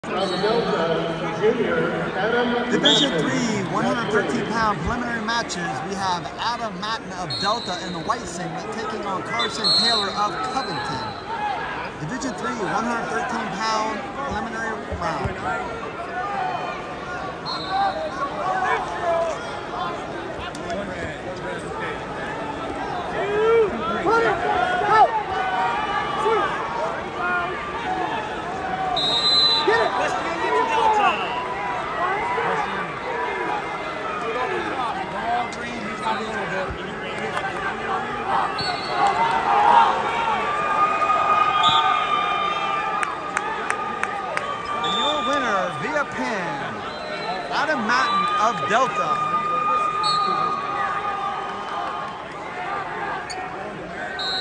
Division 3, 113-pound preliminary matches. We have Adam Matten of Delta in the white singlet taking on Carson Taylor of Covington. Division 3, 113-pound preliminary round. And your winner via pin, Adam Matten of Delta.